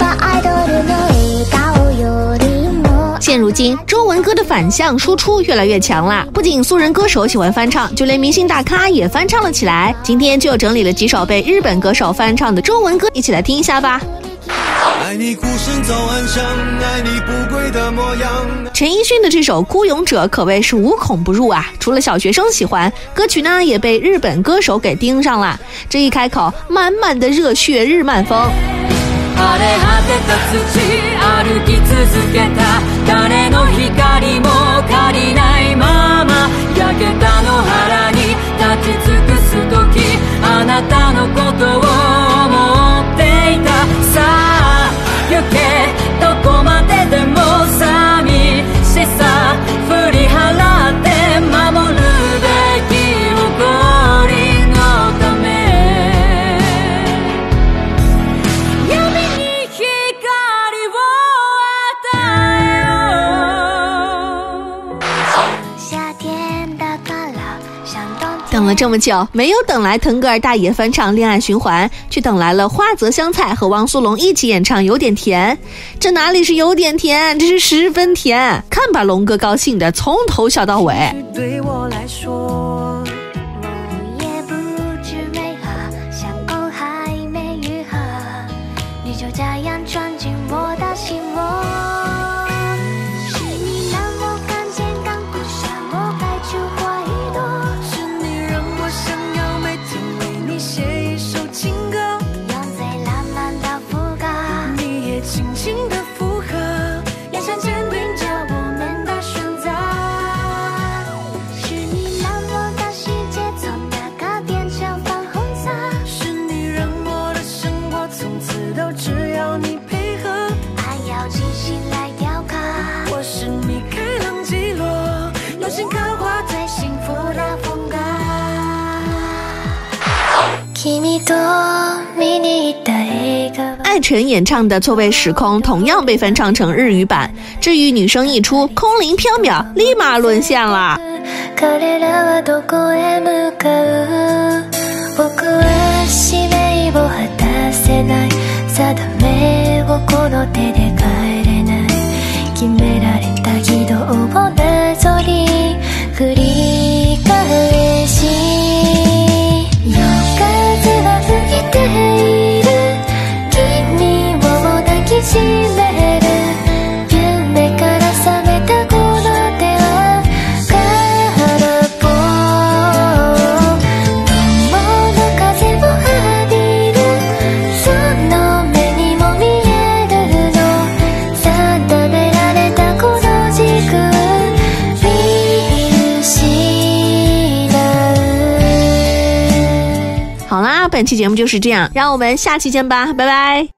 现如今，中文歌的反向输出越来越强了，不仅素人歌手喜欢翻唱，就连明星大咖也翻唱了起来。今天就整理了几首被日本歌手翻唱的中文歌，一起来听一下吧。 爱你孤身走暗巷，爱你不跪的模样。 陈奕迅的这首《孤勇者》可谓是无孔不入啊，除了小学生喜欢，歌曲呢也被日本歌手给盯上了。这一开口，满满的热血日漫风。等了这么久，没有等来腾格尔大爷翻唱《恋爱循环》，却等来了花泽香菜和王苏泷一起演唱《有点甜》。这哪里是有点甜，这是10分甜！看把龙哥高兴的从头笑到尾。 对我来说， 我也不知为何，想狗还没愈合，你就这样钻进我的心窝。是你让我看见刚过沙漠开出花一朵，是你让我想要每天为你写一首情歌，用最浪漫的副歌，你也轻轻的附和，眼神坚定着我们的选择。是你让我的世界从那个变成粉红色， 是你让我的生活从此都只要你配合， 爱要精心来雕刻。 我是米开朗基罗，用心刻画最幸福的风格。 艾辰演唱的《错位时空》同样被翻唱成日语版，至于女声一出，空灵缥缈，立马沦陷了。 彼らはどこへ向かう？僕は使命を果たせない定めをこの手で変えれない決められた軌道をなぞり繰り返し夜風が吹いている君を抱きしめる夢から覚めたこの手は空っぽ友の風を浴びるその目にも見えるの定められたこの軸見失う。 好啦，本期节目就是这样，让我们下期见吧，拜拜。